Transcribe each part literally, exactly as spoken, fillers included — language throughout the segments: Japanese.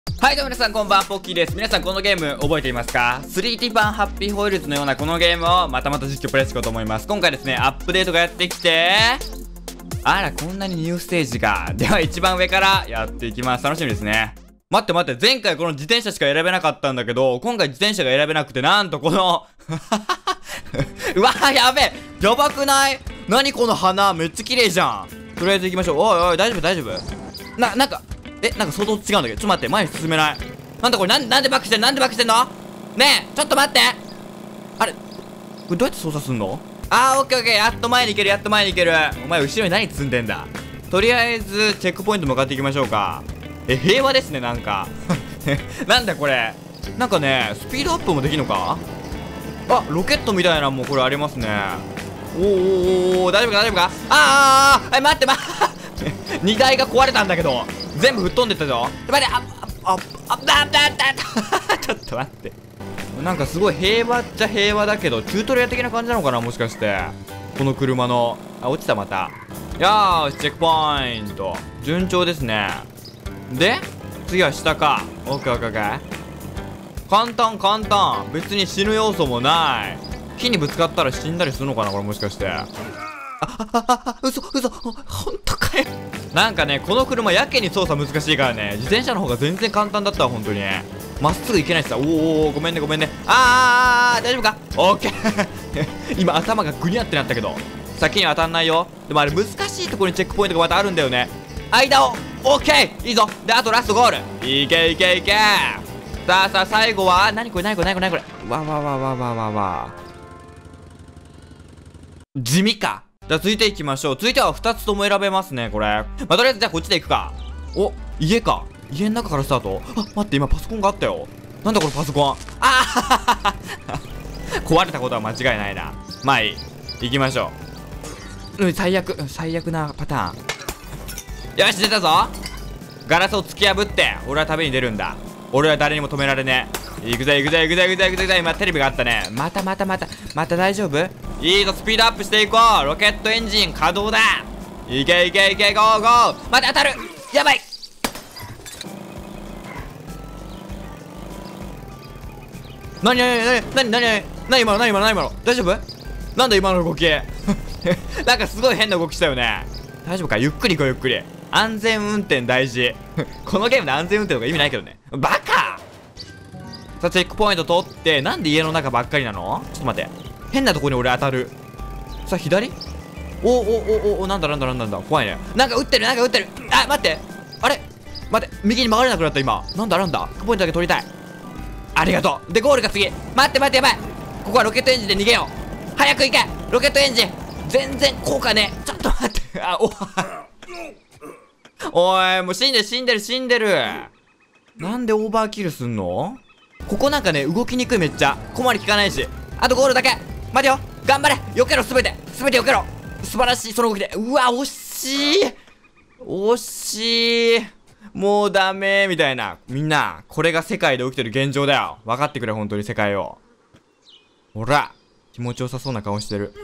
はい、どうも皆さんこんばんは、ポッキーです。皆さんこのゲーム覚えていますか？ スリーディー 版ハッピーホイールズのようなこのゲームをまたまた実況プレイしていこうと思います。今回ですね、アップデートがやってきて、あら、こんなにニューステージが。では一番上からやっていきます。楽しみですね。待って待って、前回この自転車しか選べなかったんだけど、今回自転車が選べなくて、なんとこのうわー、やべえ、やばくない？何この花、めっちゃ綺麗じゃん。とりあえず行きましょう。おいおい、大丈夫大丈夫。な、なんかえ、なんか相当違うんだけど、ちょっと待って、前に進めない。なんだこれ、なん、なんでバックしてんの？なんでバックしてんの？ねえ、ちょっと待って。あれ、これどうやって操作すんの？あー、オッケーオッケー、やっと前に行ける、やっと前に行ける。お前後ろに何積んでんだ？とりあえずチェックポイント向かっていきましょうか。え、平和ですね、なんかなんだこれ、なんかね、スピードアップもできるのか？あ、ロケットみたいなもうこれありますね。おーおーおー、大丈夫か大丈夫か？あーあーあー、待って待って荷台が壊れたんだけど全部吹っ飛んでったぞ。待って、ああああああちょっと待って、なんかすごい平和っちゃ平和だけどチュートリアル的な感じなのかな、もしかして。この車の、あ、落ちたまた。よーし、チェックポイント順調ですね。で次は下か。オッケーオッケーオッケー。簡単簡単、別に死ぬ要素もない。木にぶつかったら死んだりするのかなこれ、もしかして。ああああ、嘘嘘、ほんとかよ。なんかね、この車やけに操作難しいからね、自転車の方が全然簡単だったわ、ほんとに。まっすぐ行けないしさ。おーおー、ごめんねごめんね。あーあー、大丈夫か？オッケー今頭がグニャってなったけど先には当たんないよ。でもあれ難しいところにチェックポイントがまたあるんだよね。間をオッケー、いいぞ。であとラストゴール、いけいけいけ。さあさあ最後は何これ何これ何これ何これ、わわわわわわわ、地味か。じゃあ続いていきましょう。続いてはふたつとも選べますねこれ。まあ、とりあえずじゃあこっちで行くか。お、家か。家の中からスタート。あ、待って、今パソコンがあったよ。なんだこれパソコン。あー壊れたことは間違いないな。まあいい、行きましょう。うん、最悪最悪なパターン。よし、出たぞ。ガラスを突き破って俺は旅に出るんだ。俺は誰にも止められねえ。行くぜ行くぜ行くぜ行くぜ行くぜ。今テレビがあったね。またまたまたまた、大丈夫？いいぞ、スピードアップしていこう。ロケットエンジン稼働だ。いけいけいけ、ゴーゴー。待って、当たる。やばい。なになになになになになに今のなに今のなに今の、大丈夫？なんだ今の動きなんかすごい変な動きしたよね。大丈夫か？ゆっくり行こうゆっくり。安全運転大事このゲームで安全運転とか意味ないけどね、バカ。さあチェックポイント取って、なんで家の中ばっかりなの？ちょっと待って、変なとこに俺当たる。さあ左、おおおおお、なんだなんだなんだなんだ、怖いね。なんか撃ってるなんか撃ってる。あ、待って、あれ待って、右に曲がれなくなった今。なんだなんだ、ポイントだけ取りたい。ありがとう。でゴールが次。待って待って、やばい。ここはロケットエンジンで逃げよう。早く行けロケットエンジン。全然効果ね。ちょっと待って、あ、おおい、もう死んでる死んでる死んでる。なんでオーバーキルすんの？ここなんかね、動きにくい。めっちゃ小回り効かないし。あとゴールだけ。待てよ、頑張れ。避けろ、すべてすべて避けろ。素晴らしい、その動きで。うわ、惜しい惜しい。もうダメみたいな。みんなこれが世界で起きてる現状だよ。分かってくれ、本当に世界を。ほら、気持ちよさそうな顔してる。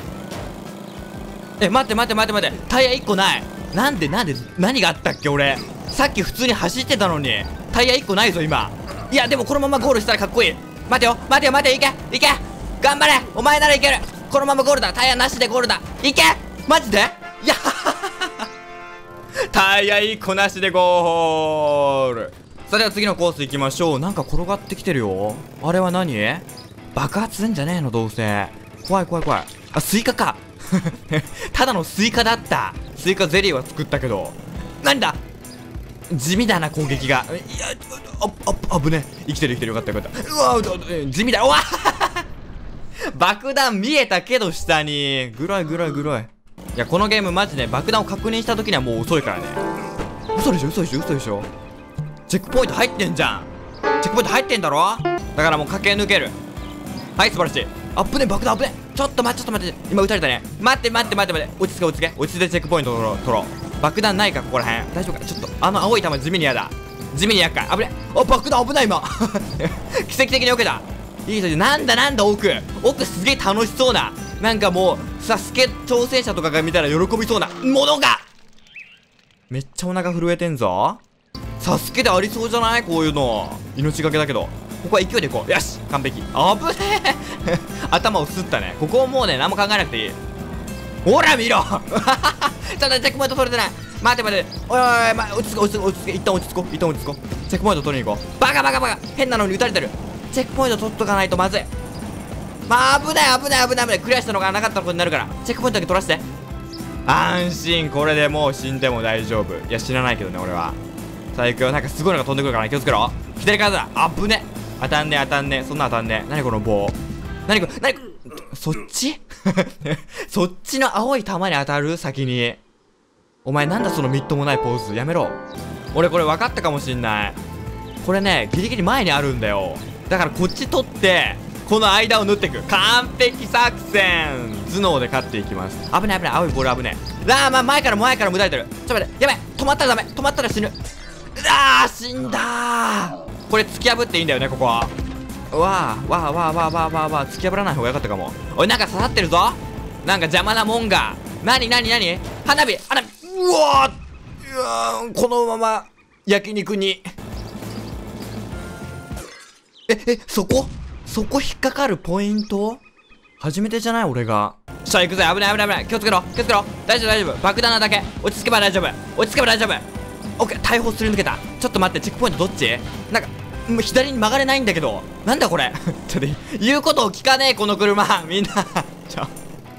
え、待って待って待って待って、タイヤいっこない。なんでなんで、何があったっけ俺。さっき普通に走ってたのにタイヤいっこないぞ今。いやでもこのままゴールしたらかっこいい。待てよ待てよ待てよ、いけいけ、頑張れ、お前ならいける。このままゴールだ。タイヤなしでゴールだ。いけ、マジで。いやタイヤいっこなしでゴール。さあでは次のコース行きましょう。なんか転がってきてるよ。あれは何？爆発すんじゃねえのどうせ。怖い怖い怖い。あ、スイカかただのスイカだった。スイカゼリーは作ったけど。なんだ、地味だな攻撃が。いや、あ、あ、危ねえ。生きてる生きてる、よかったよかった。うわ、地味だ。うわ爆弾見えたけど下に。グロいグロいグロい。いやこのゲームマジで爆弾を確認した時にはもう遅いからね。嘘でしょ嘘でしょ嘘でしょ。チェックポイント入ってんじゃん。チェックポイント入ってんだろ。だからもう駆け抜ける。はい、素晴らしい。あっぶね、爆弾あっぶね。ちょっと待ってちょっと待って、今撃たれたね。待って待って待って待って、落ち着け落ち着け落ち着いてチェックポイント取ろう取ろう。爆弾ないかここらへん。大丈夫か。ちょっとあの青い球地味にやだ。地味に厄介。あぶね。あ、爆弾危ない今奇跡的に避けた。いいぞ。なんだなんだ奥奥、すげえ楽しそうな、なんかもうサスケ挑戦者とかが見たら喜びそうなものが。めっちゃお腹震えてんぞ。 サスケでありそうじゃない？こういうの命がけだけど、ここは勢いでいこう。よし、完璧。あぶねえ頭をすったね。ここをもうね、何も考えなくていい。ほら見ろちょっとチェックポイント取れてない。待て待て、おいおいおい、ま、落ち着こう落ち着こう落ち着け、一旦落ち着こう一旦落ち着こう。チェックポイント取りに行こう。バカバカバカ、変なのに撃たれてる。チェックポイント取っとかないとまずい。まあ危ない危ない危ない危ない。クリアしたのがなかったことになるから、チェックポイントだけ取らせて。安心。これでもう死んでも大丈夫。いや死なないけどね俺は。さあ行くよ。なんかすごいのが飛んでくるからね、気をつけろ。左からだ。あぶね。当たんね当たんね。そんな当たんね。何この棒。何これ何これ。そっちそっちの青い球に当たる先に。お前なんだそのみっともないポーズ。やめろ。俺これ分かったかもしんない。これねギリギリ前にあるんだよ。だからこっち取ってこの間を縫っていく。完璧作戦。頭脳で勝っていきます。危ない危ない。青いボール危ねえ。ラーマン前から前から無駄れてる。ちょっと待って。やばい。止まったらダメ。止まったら死ぬ。あー死んだー。これ突き破っていいんだよねここは。うわーわーわーわーわーわーわー突き破らない方がよかったかも。おいなんか刺さってるぞ。なんか邪魔なもんが。なになになに花火花火。うわーうわーこのまま焼肉に。ええそこそこ引っかかるポイント初めてじゃない俺が。さあ行くぜ。危ない危ない危ない。気をつけろ気をつけろ。大丈夫大丈夫。爆弾なだけ。落ち着けば大丈夫。落ち着けば大丈夫。オッケー。大砲すり抜けた。ちょっと待って。チェックポイントどっちなんかもう左に曲がれないんだけど。なんだこれちょっと言うことを聞かねえこの車みんなちょ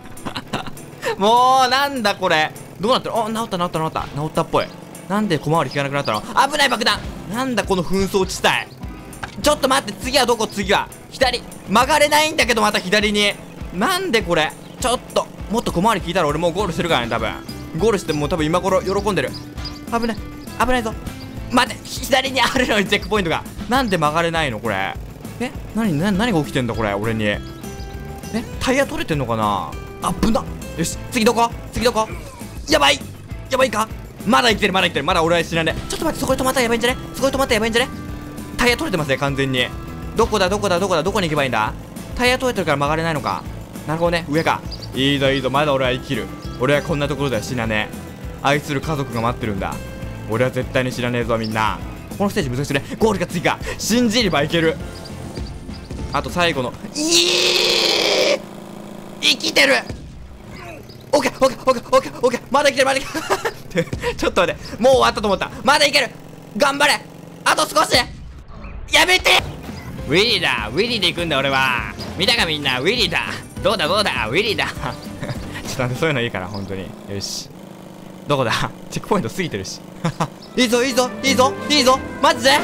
もうなんだこれ。どうなってる。あ治った治った治った治ったっぽい。なんで小回り効かなくなったの。危ない爆弾。なんだこの紛争地帯。ちょっと待って。次はどこ。次は左。曲がれないんだけどまた左に。なんでこれ。ちょっともっと小回り効いたら俺もうゴールしてるからね多分。ゴールしてもう多分今頃喜んでる。危ない危ないぞ。待って左にあるのにチェックポイントが。なんで曲がれないのこれ。え何何何が起きてんだこれ俺に。えタイヤ取れてんのかな。あぶな。よし次どこ次どこ。やばいやばいか。まだ生きてるまだ生きてる。まだ俺は死なねえ。ちょっと待ってそこに止まったらやばいんじゃね。そこに止まったらやばいんじゃね。タイヤ取れてますね完全に。どこだどこだどこだどこに行けばいいんだ。タイヤ取れてるから曲がれないのか。なるほどね上か。いいぞいいぞ。まだ俺は生きる。俺はこんなところでは死なねえ。愛する家族が待ってるんだ。俺は絶対に知らねえぞみんな。このステージ難しいね。ゴールが次か。信じればいける。あと最後のいい生きてる。オッケーオッケーオッケーオッケーオッケー。まだ生きてるまだ生きてるちょっと待って。もう終わったと思った。まだいける。頑張れ。あと少し。やめて。ウィリーだ。ウィリーで行くんだ俺は。見たかみんな。ウィリーだ。どうだどうだウィリーだちょっと待ってそういうのいいから本当に。よしどこだチェックポイント過ぎてるしいいぞいいぞいいぞいいぞマジでさ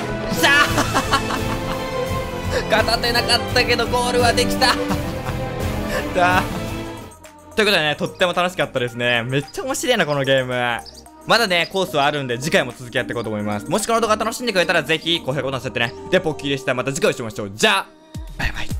あ片手なかったけどゴールはできただということでねとっても楽しかったですね。めっちゃ面白いなこのゲーム。まだねコースはあるんで次回も続きやっていこうと思います。もしこの動画楽しんでくれたらぜひ高評価ボタン押してね。でポッキーでした。また次回お会いしましょう。じゃあバイバイ。